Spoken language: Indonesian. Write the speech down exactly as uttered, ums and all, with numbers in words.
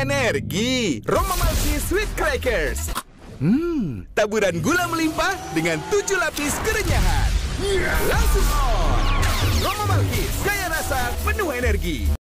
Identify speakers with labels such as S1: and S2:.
S1: energi. Roma Malkis Sweet Crackers. Hmm, taburan gula melimpah dengan tujuh lapis kerenyahan. Langsung on. Roma Malkis, kaya rasa, penuh energi.